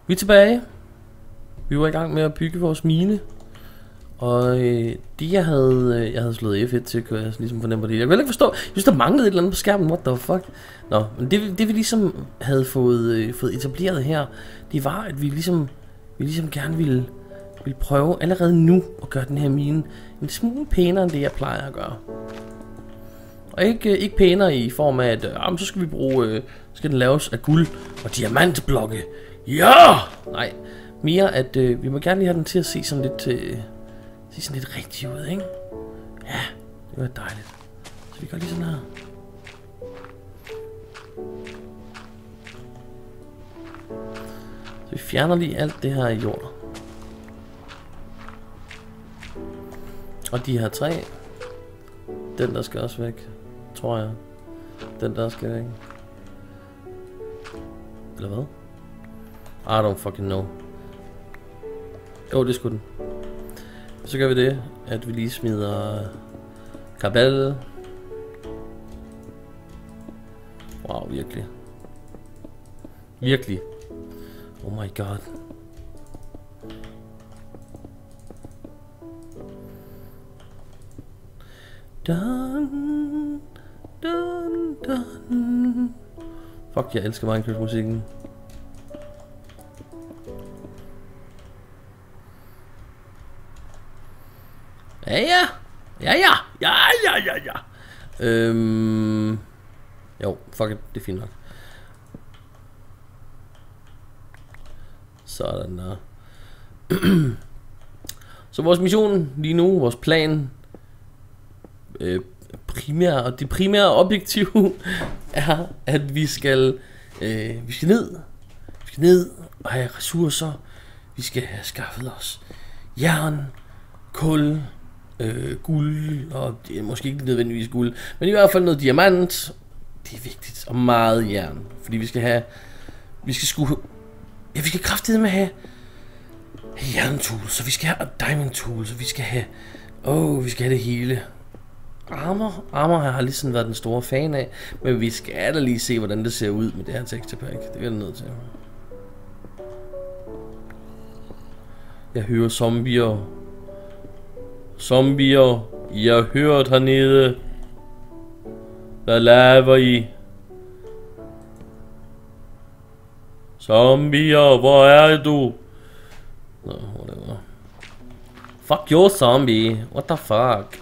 Vi er tilbage. Vi var i gang med at bygge vores mine. Og det jeg havde slået F1 til, kunne jeg ligesom fornemme på det. Jeg kunne ikke forstå, jeg synes der manglede et eller andet på skærmen, what the fuck. Nå, men det vi ligesom havde fået etableret her, det var at vi ligesom gerne ville prøve allerede nu at gøre den her mine en smule pænere end det jeg plejer at gøre. Og ikke pænere i form af at så skal vi bruge skal den laves af guld og diamantblokke. Ja! Nej, mere at vi må gerne lige have den til at se sådan lidt rigtig ud, ikke? Ja, det var dejligt. Så vi gør lige sådan her. Så vi fjerner lige alt det her jord. Og de her træ. Den der skal også væk, tror jeg. Den der skal væk. Eller hvad? I don't fucking know. Jo, det skulle den. Så gør vi det, at vi lige smider kabel. Wow, virkelig. Virkelig. Oh my god. Dun, dun, dun. Fuck, jeg elsker Minecraft-musikken. Ja. Jo, fuck it, det er fint nok. Sådan der. Så vores mission lige nu, vores plan, det primære objektiv er, at vi skal ned og have ressourcer. Vi skal have skaffet os jern, kul, guld, og det er måske ikke nødvendigvis guld, men i hvert fald noget diamant. Det er vigtigt, og meget jern, fordi vi skal kraftedeme have jerntools, så vi skal have diamond tools, så vi skal have det hele. Armor har jeg aldrig sådan været den store fan af, men vi skal da lige se, hvordan det ser ud med det her texture pack. Det er jeg nødt til. Jeg hører zombier. I har hørt hernede. Hvad laver I? Zombier, hvor er du? Nå, whatever. Fuck your zombie. What the fuck?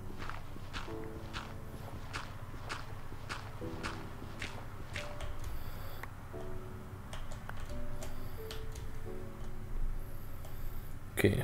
Okay.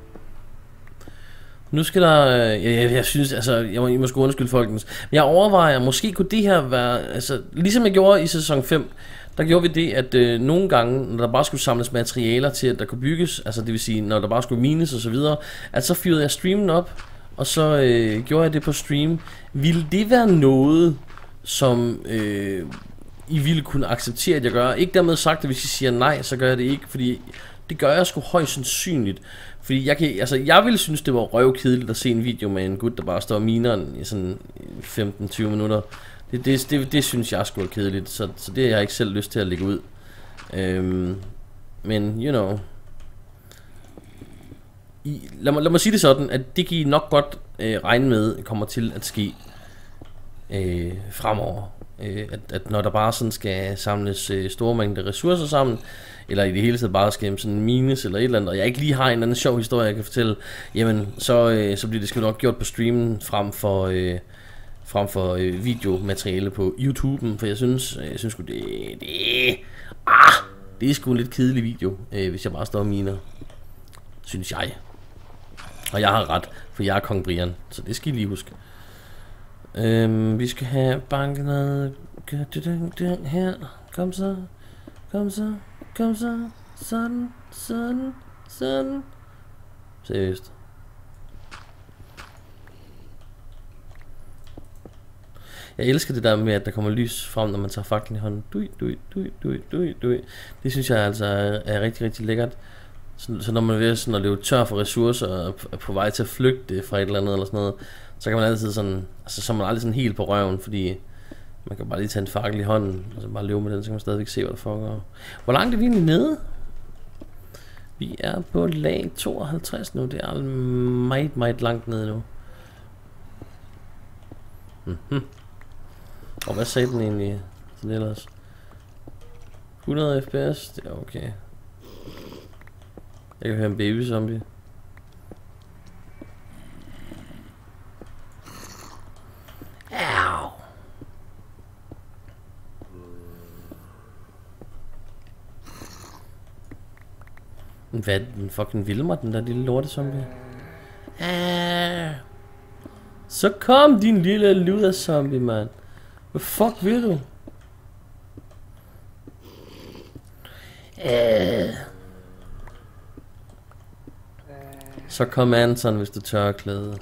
Nu skal der, jeg synes, altså, I må sgu undskylde folkens, men jeg overvejer, måske kunne det her være, altså, ligesom jeg gjorde i sæson 5, der gjorde vi det, at nogle gange, når der bare skulle samles materialer til, at der kunne bygges, altså det vil sige, når der bare skulle mines og så videre, at så fyrede jeg streamen op, og så gjorde jeg det på stream. Ville det være noget, som I ville kunne acceptere, at jeg gør? Ikke dermed sagt, at hvis I siger nej, så gør jeg det ikke, fordi det gør jeg sgu højst sandsynligt. Fordi jeg ville synes, det var røvkedeligt at se en video med en gut, der bare står og miner i sådan 15-20 minutter. Det synes jeg sgu er kedeligt, så det har jeg ikke selv lyst til at lægge ud. Men, you know. Lad mig sige det sådan, at det kan I nok godt regne med kommer til at ske fremover. At når der bare sådan skal samles store mængder ressourcer sammen, eller i det hele taget bare skal sådan mines eller et eller andet, og jeg ikke lige har en eller anden sjov historie jeg kan fortælle, jamen så bliver det sgu nok gjort på streamen frem for videomateriale på YouTube'en, for jeg synes sgu det er sgu en lidt kedelig video, hvis jeg bare står og miner, synes jeg. Og jeg har ret, for jeg er Kong Brian, så det skal I lige huske. Vi skal have banket noget her. Kom så. Sådan. Seriøst. Jeg elsker det der med, at der kommer lys frem, når man tager faklen i hånden. Det synes jeg altså er rigtig, rigtig lækkert. Så når man er ved sådan at løbe tør for ressourcer og er på vej til at flygte fra et eller andet eller sådan noget, så kan man altid sådan, altså så er man aldrig sådan helt på røven, fordi man kan bare lige tage en fakkel i hånden og så bare løbe med den, så kan man stadigvæk se, hvad der foregår. Hvor langt er vi egentlig nede? Vi er på lag 52 nu. Det er meget, meget langt nede nu. Og hvad sagde den egentlig sådan ellers? 100 fps, det er okay. Jeg kan høre en baby zombie. Au. Hvad den fucking vil mig, den der lille lortezombie? Så kom din lille luderzombie, mand. Hvad fuck vil du? Så kom Anton, hvis du tør klæde.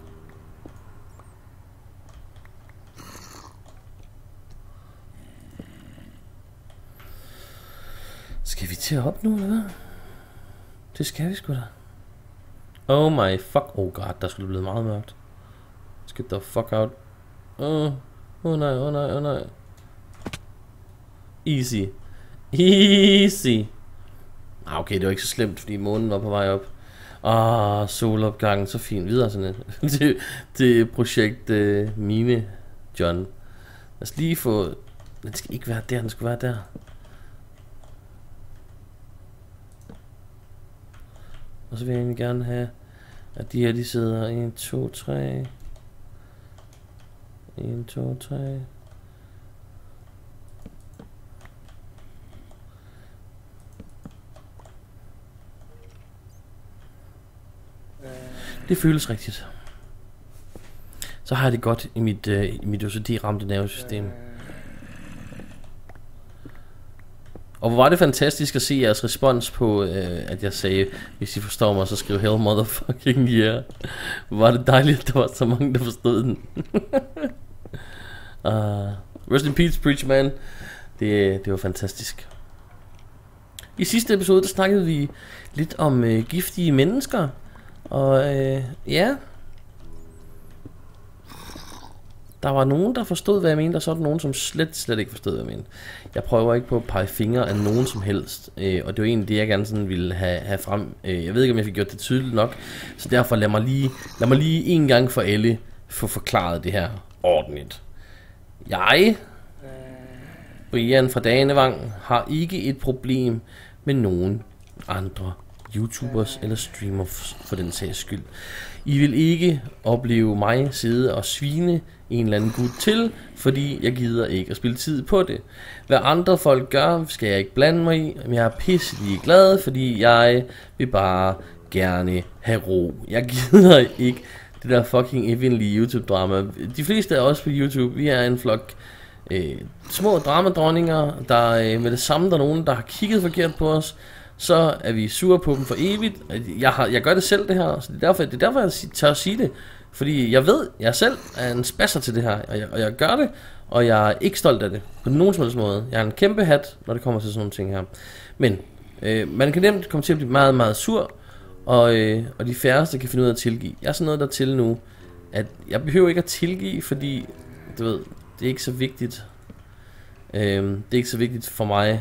Skal vi til op nu, eller hvad? Det skal vi sgu da. Oh my fuck. Oh god, der skulle blive meget mørkt. Get the fuck out. Oh nej, oh nej, oh nej. Easy. Easy. Okay, det var ikke så slemt, fordi månen var på vej op. Solopgangen, så fint. Videre sådan et. til projekt Mine John. Lad os lige få... Den skal ikke være der, den skal være der. Og så vil jeg egentlig gerne have, at de her, de sidder 1, 2, 3. 1, 2, 3. Det føles rigtigt. Så har jeg det godt i mit OCD-ramte nervesystem. Og hvor var det fantastisk at se jeres respons på, at jeg sagde, hvis I forstår mig, så skriv hell motherfucking yeah. Hvor var det dejligt, at der var så mange, der forstod den. Rest in peace, Preach Man. Det var fantastisk. I sidste episode, der snakkede vi lidt om giftige mennesker. Og ja, der var nogen, der forstod, hvad jeg mente, og så var der nogen, som slet ikke forstod, hvad jeg mente. Jeg prøver ikke på at pege fingre af nogen som helst, og det var egentlig det, jeg gerne sådan ville have frem. Jeg ved ikke, om jeg fik gjort det tydeligt nok, så derfor lad mig lige en gang for alle få forklaret det her ordentligt. Jeg, Brian fra Danevang, har ikke et problem med nogen andre YouTubers eller streamers for den sags skyld. I vil ikke opleve mig sidde og svine en eller anden gut til, fordi jeg gider ikke at spille tid på det. Hvad andre folk gør, skal jeg ikke blande mig i, men jeg er pisselig glad, fordi jeg vil bare gerne have ro. Jeg gider ikke det der fucking evindelige YouTube-drama. De fleste af os på YouTube, vi er en flok små dramadronninger, der med det samme, der er nogen, der har kigget forkert på os, så er vi sure på dem for evigt. Jeg gør det selv, det her, så det er derfor jeg tør at sige det. Fordi jeg ved, jeg selv er en spasser til det her, og jeg gør det, og jeg er ikke stolt af det på nogen som helst måde. Jeg er en kæmpe hat, når det kommer til sådan nogle ting her. Men man kan nemt komme til at blive meget, meget sur, og de færreste kan finde ud af at tilgive. Jeg er sådan noget der til nu, at jeg behøver ikke at tilgive, fordi du ved, det er ikke så vigtigt. Det er ikke så vigtigt for mig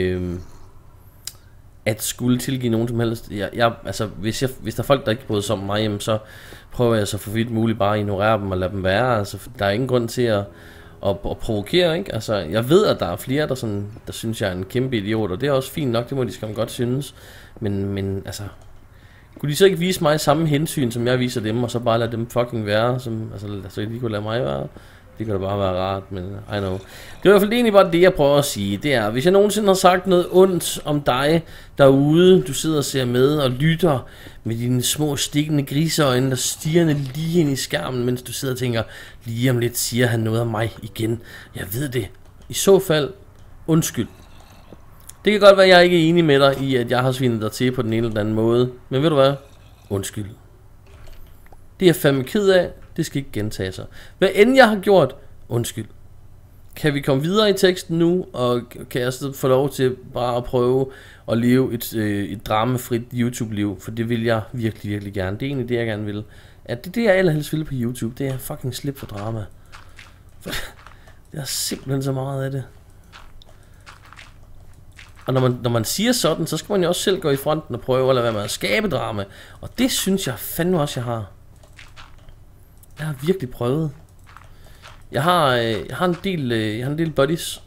at skulle tilgive nogen som helst. Altså, hvis der er folk, der ikke bryder sig om mig, jamen, så prøver jeg så for vidt muligt bare at ignorere dem og lade dem være. Altså, der er ingen grund til at provokere, ikke? Altså, jeg ved, at der er flere, der synes, jeg er en kæmpe idiot, og det er også fint nok, det må de skam godt synes. Men altså, kunne de så ikke vise mig samme hensyn, som jeg viser dem, og så bare lade dem fucking være, så de kunne lade mig være? Det kan da bare være rart, men I know. Det er i hvert fald egentlig bare det, jeg prøver at sige. Det er, hvis jeg nogensinde har sagt noget ondt om dig derude, du sidder og ser med og lytter med dine små stikkende griseøjne, der stirrende lige ind i skærmen, mens du sidder og tænker, lige om lidt siger han noget om mig igen. Jeg ved det. I så fald, undskyld. Det kan godt være, at jeg ikke er enig med dig i, at jeg har svinet dig til på den ene eller anden måde. Men ved du hvad? Undskyld. Det er jeg fandme ked af. Det skal ikke gentage sig. Hvad end jeg har gjort, undskyld. Kan vi komme videre i teksten nu, og kan jeg så få lov til bare at prøve at leve et dramafrit YouTube-liv, for det vil jeg virkelig, virkelig gerne. Det er egentlig det, jeg gerne vil. At det jeg allerhelst vil på YouTube, det er fucking slip for drama. For det er simpelthen så meget af det. Og når man siger sådan, så skal man jo også selv gå i fronten og prøve at lade være med at skabe drama. Og det synes jeg fandme også, jeg har. Jeg har virkelig prøvet. Jeg har en del buddies,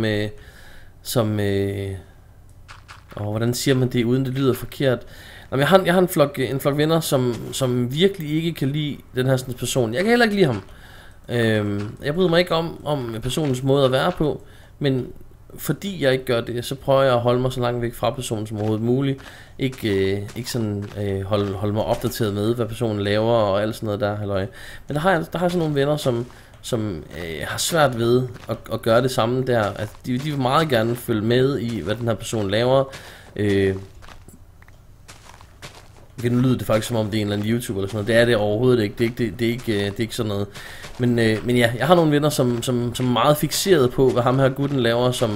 hvordan siger man det, uden det lyder forkert? Jamen, jeg har en flok venner, som virkelig ikke kan lide den her sådan person. Jeg kan heller ikke lide ham. Jeg bryder mig ikke om personens måde at være på, men fordi jeg ikke gør det, så prøver jeg at holde mig så langt væk fra personen som overhovedet muligt. Ikke sådan holde mig opdateret med, hvad personen laver og alt sådan noget der, halløj. Men der har jeg sådan nogle venner, som har svært ved at gøre det samme der. Altså, de vil meget gerne følge med i, hvad den her person laver. Nu lyder det faktisk som om det er en eller anden YouTuber eller sådan noget. Det er det overhovedet ikke. Det er ikke sådan noget. Men ja, jeg har nogle venner, som er meget fixeret på, hvad ham her gutten laver, som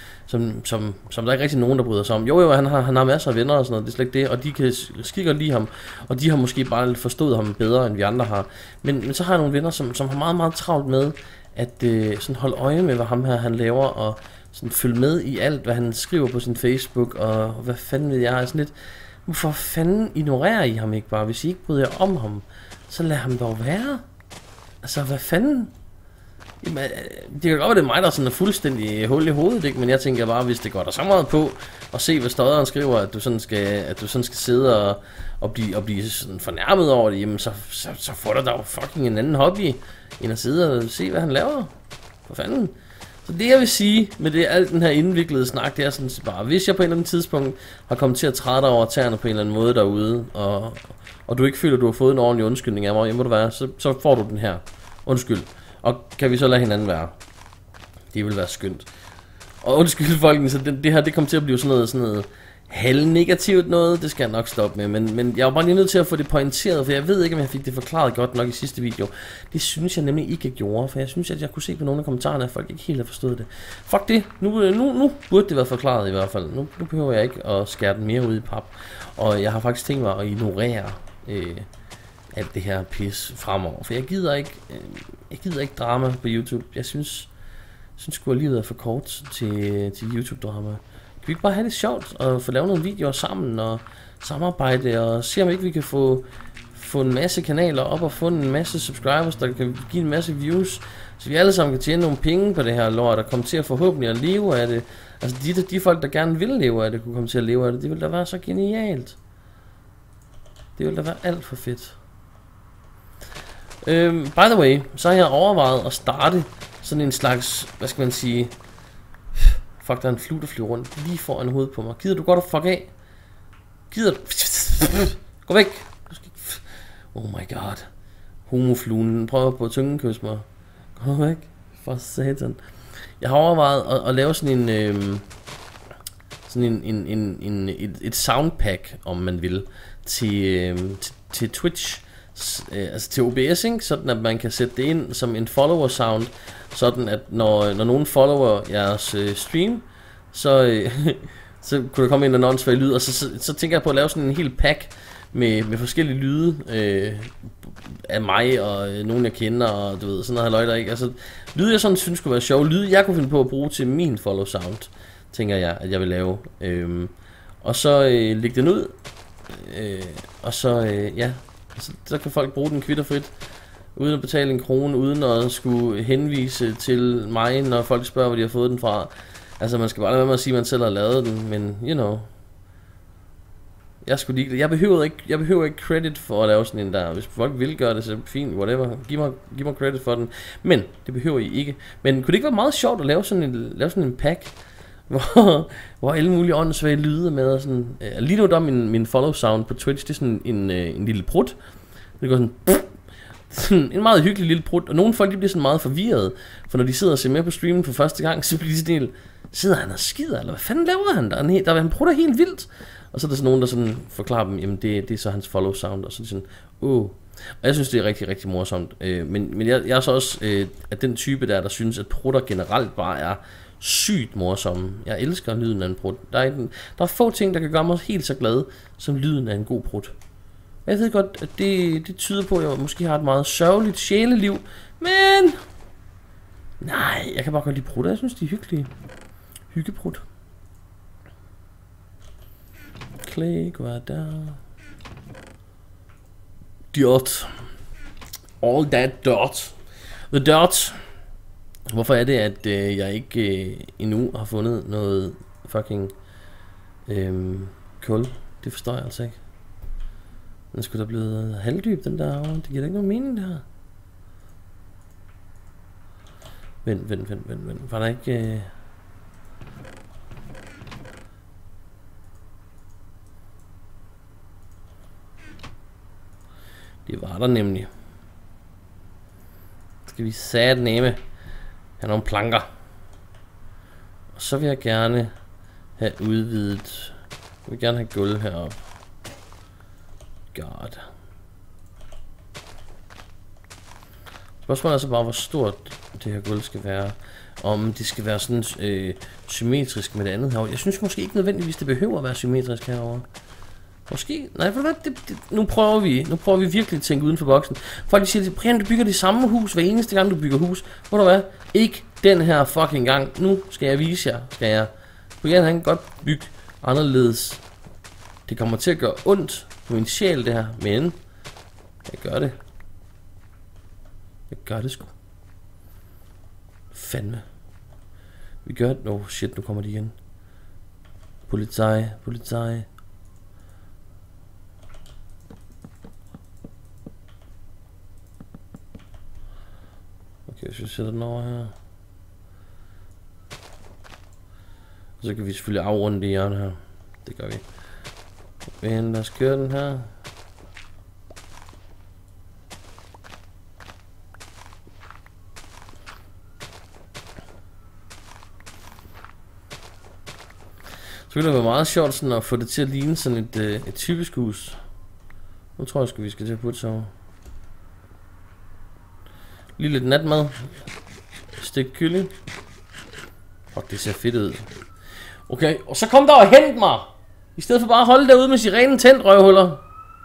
der er ikke rigtig nogen, der bryder sig om. Jo, han har masser af venner og sådan noget, det er slet ikke det, og de kan skide godt lide ham, og de har måske bare forstået ham bedre, end vi andre har. Men så har jeg nogle venner, som har meget, meget travlt med, at sådan holde øje med, hvad ham her han laver, og sådan følge med i alt, hvad han skriver på sin Facebook, og hvad fanden ved jeg, sådan lidt. Hvorfor fanden ignorerer I ham ikke bare? Hvis I ikke bryder jer om ham, så lad ham dog være. Altså, hvad fanden? Jamen, det kan godt være, det er mig, der sådan er fuldstændig hul i hovedet, ikke? Men jeg tænker bare, hvis det går der så meget på at se, hvad støderen skriver, at du sådan skal sidde og blive sådan fornærmet over det, jamen så får du da fucking en anden hobby, end at sidde og se, hvad han laver. For fanden. Så det jeg vil sige med det, alt den her indviklede snak, det er sådan bare, hvis jeg på en eller anden tidspunkt har kommet til at træde dig over tæerne på en eller anden måde derude, og du ikke føler, at du har fået en ordentlig undskyldning af mig, jamen må du være, så får du den her. Undskyld. Og kan vi så lade hinanden være? Det vil være skønt. Og undskyld folkens, så det her, det kommer til at blive sådan noget halvnegativt noget, det skal jeg nok stoppe med, men jeg var bare lige nødt til at få det pointeret, for jeg ved ikke, om jeg fik det forklaret godt nok i sidste video. Det synes jeg nemlig ikke, jeg gjorde, for jeg synes, at jeg kunne se på nogle af kommentarerne, at folk ikke helt har forstået det. Fuck det, nu burde det være forklaret i hvert fald. Nu behøver jeg ikke at skære den mere ud i pap, og jeg har faktisk tænkt mig at ignorere alt det her pis fremover, for jeg gider ikke drama på YouTube. Jeg synes sgu, at livet er for kort til YouTube-drama. Kan vi ikke bare have det sjovt og få lavet nogle videoer sammen og samarbejde og se om ikke vi kan få en masse kanaler op og få en masse subscribers, der kan give en masse views, så vi alle sammen kan tjene nogle penge på det her lort og komme til at forhåbentlig at leve af det. Altså de folk, der gerne vil leve af det, kunne komme til at leve af det. Det ville da være så genialt. Det ville da være alt for fedt. By the way, så har jeg overvejet at starte sådan en slags, hvad skal man sige, fuck, der er en flue, der flyver rundt lige foran hovedet på mig. Gider du godt at fuck af? Gider du? Gå væk! Oh my god. Homofluen prøver på at tyngekysse mig. Gå væk. For satan. Jeg har overvejet at lave sådan et soundpack, om man vil, til Twitch. Altså til OBS, ikke? Sådan at man kan sætte det ind som en follower sound, sådan at når nogen follower jeres stream, så kunne der komme en annonsvær lyd, og så tænker jeg på at lave sådan en hel pack med forskellige lyde af mig og nogen jeg kender, og du ved, sådan noget halløj der, ikke? Altså lyde jeg sådan synes kunne være sjov, lyde jeg kunne finde på at bruge til min follow sound, tænker jeg at jeg vil lave, og så lægge den ud, og så ja, så kan folk bruge den kvitterfrit, uden at betale en krone, uden at skulle henvise til mig, når folk spørger, hvor de har fået den fra. Altså, man skal bare lade være med at sige, at man selv har lavet den, men, you know. Jeg behøver ikke credit for at lave sådan en der. Hvis folk vil gøre det, så fint, whatever. Giv mig credit for den. Men, det behøver I ikke. Men kunne det ikke være meget sjovt at lave sådan en pack, hvor alle mulige åndssvage lyde med, og sådan. Lige nu der min follow sound på Twitch, det er sådan en lille prut. Det går sådan en meget hyggelig lille prut, og nogle folk de bliver sådan meget forvirret, for når de sidder og ser med på streamen for første gang, så bliver de sådan helt, sidder han og skider, eller hvad fanden laver han der? Han prutter helt vildt, og så er der sådan nogen, der sådan forklarer dem, jamen det er så hans follow sound, og så er de sådan, og jeg synes det er rigtig, rigtig morsomt, men jeg er så også at den type der synes, at prutter generelt bare er sygt morsomme. Jeg elsker lyden af en prut. Der er få ting, der kan gøre mig helt så glad, som lyden af en god prut. Jeg ved godt, at det tyder på, at jeg måske har et meget sørgeligt sjæleliv, men nej, jeg kan bare godt lide prutter. Jeg synes, de er hyggelige. Hyggeprut. Clay, hvad er der? Dirt. All that dirt. The dirt. Hvorfor er det, at jeg ikke endnu har fundet noget fucking kul? Det forstår jeg altså ikke. Den skulle da blevet halvdyb, den der. Det giver da ikke nogen mening, det her. Vent. Var der ikke... Det var der nemlig. Skal vi satneme have nogle planker. Og så vil jeg gerne have udvidet. Jeg vil gerne have gulv heroppe. God. Spørgsmålet er så bare, hvor stort det her gulv skal være. Om det skal være sådan symmetrisk med det andet herovre. Jeg synes måske ikke nødvendigvis, det behøver at være symmetrisk herovre. Måske. Nej, for hvad? Nu prøver vi virkelig at tænke uden for boksen. Folk siger, Brian, du bygger det samme hus hver eneste gang, du bygger hus. Hvor du hvad? Ikke den her fucking gang. Nu skal jeg vise jer, Brian, han kan godt bygge anderledes. Det kommer til at gøre ondt på min sjæl, det her. Men jeg gør det. Jeg gør det sgu. Fandme. Vi gør det. Oh shit, nu kommer de igen. Polizei. Okay, hvis vi sætter den over her. Så kan vi selvfølgelig afrunde det hjørne her. Det gør vi. Men lad os køre den her. Så ville det være meget sjovt sådan at få det til at ligne sådan et typisk hus. Nu tror jeg, vi skal til at putte så. Lige lidt natmad. Stik kylling. Fuck, det ser fedt ud. Okay, og så kom der og hent mig. I stedet for bare at holde derude med sirenen tændt, røvhuller.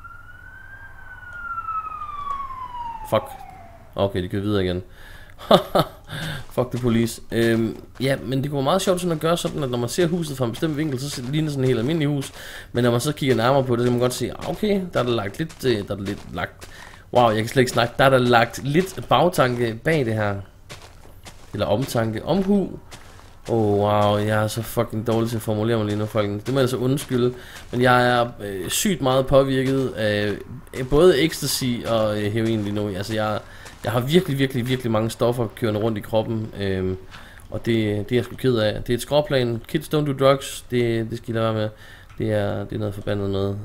Fuck. Okay, de kører videre igen. Fuck the police. Ja, men det kunne være meget sjovt sådan at gøre sådan, at når man ser huset fra en bestemt vinkel, så ligner det sådan et helt almindeligt hus. Men når man så kigger nærmere på det, så kan man godt se, okay, der er der lagt lidt, wow, jeg kan slet ikke snakke. Der er der lagt lidt bagtanke bag det her. Eller omtanke. Omhu. Wow, jeg er så fucking dårlig til at formulere mig lige nu, folkens. Det må jeg så undskylde. Men jeg er sygt meget påvirket af både ecstasy og heroin lige nu. Altså jeg har virkelig mange stoffer kørende rundt i kroppen. Og det er jeg sgu ked af. Det er et skråplan. Kids don't do drugs. Det skal I lade være med. Det er noget forbandet noget.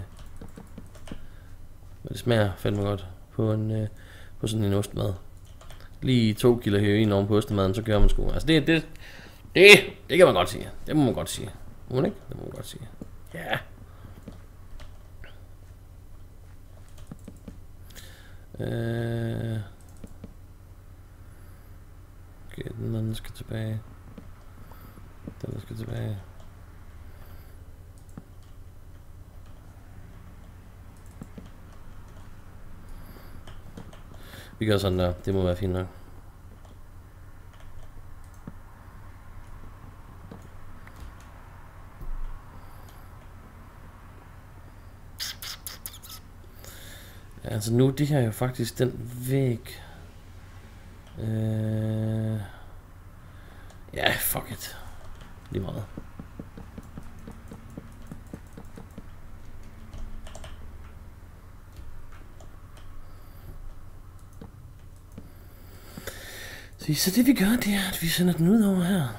Men det smager fandme godt på sådan en ostmad. Lige 2 kilo heroin oven på ostemaden, så gør man sgu. Altså det kan man godt sige. Det må man godt sige. Må man ikke? Det må man godt sige. Ja. Okay, den anden skal tilbage. Den skal tilbage. Vi gør sådan der. Det må være fint nok. Altså nu, det her er jo faktisk den væg. Ja, fuck it. Lige meget. Så det vi gør, det er, at vi sender den ud over her.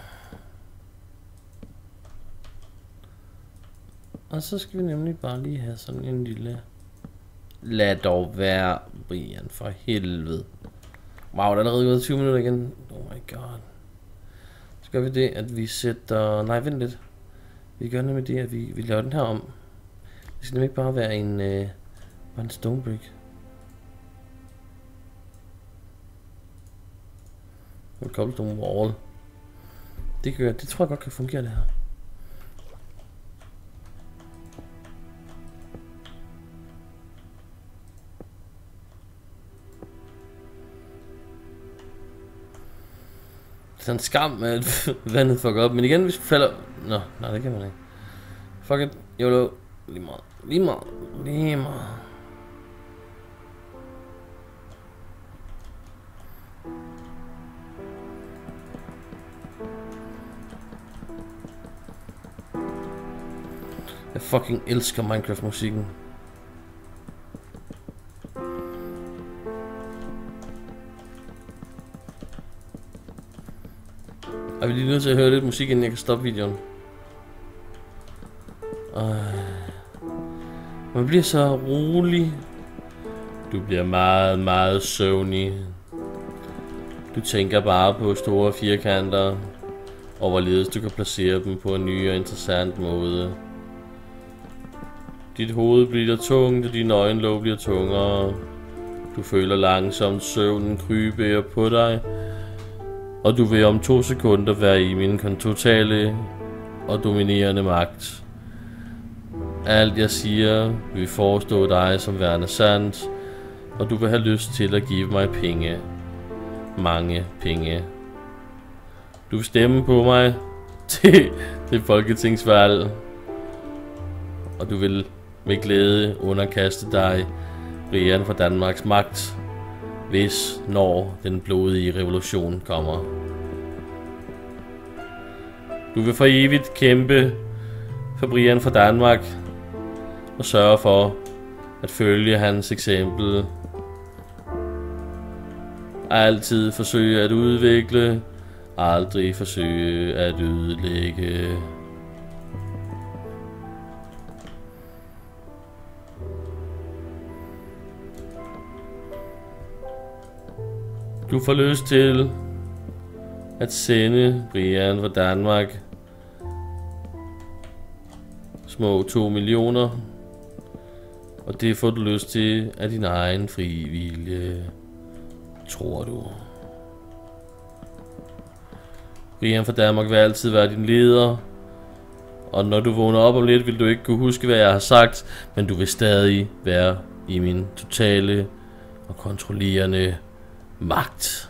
Og så skal vi nemlig bare lige have sådan en lille... Lad dog være, Brian, for helvede. Wow, der er allerede gået 20 minutter igen. Oh my god. Så gør vi det, at vi sætter... Nej, vent lidt. Vi gør nemlig det, at vi laver den her om. Det skal nemlig ikke bare være en stone brick. En cobblestone wall. Det tror jeg godt kan fungere, det her. Det er en skam, at vandet fucker op. Men igen, hvis vi falder... Nå, nej, det kan man ikke. Fuck it. YOLO. Lige meget. Jeg fucking elsker Minecraft-musikken. Og vi er lige nødt til at høre lidt musik, inden jeg kan stoppe videoen. Man bliver så rolig. Du bliver meget, meget søvnig. Du tænker bare på store firkanter, og hvorledes du kan placere dem på en ny og interessant måde. Dit hoved bliver tungt, og dine øjenlåg bliver tungere. Du føler langsomt søvnen krybe på dig, og du vil om 2 sekunder være i min totale og dominerende magt. Alt jeg siger vil forestå dig som værende sandt, og du vil have lyst til at give mig penge. Mange penge. Du vil stemme på mig til folketingsvalg, og du vil med glæde underkaste dig Brian fra Danmarks magt, når den blodige revolution kommer. Du vil for evigt kæmpe for Brian fra Danmark og sørge for at følge hans eksempel. Altid forsøge at udvikle, aldrig forsøge at ødelægge. Du får lyst til at sende Brian fra Danmark små 2 millioner, og det får du lyst til af din egen fri vilje, tror du. Brian fra Danmark vil altid være din leder, og når du vågner op om lidt, vil du ikke kunne huske, hvad jeg har sagt, men du vil stadig være i min totale og kontrollerende magt.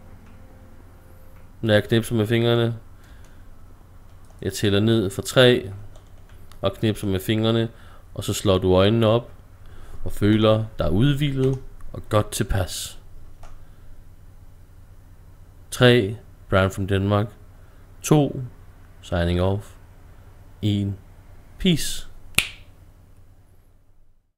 Når jeg knipser med fingrene, jeg tæller ned for 3 og knipser med fingrene, og så slår du øjnene op og føler dig udhvilet og godt tilpas. 3. Brian from Denmark. 2. Signing off. 1. Peace.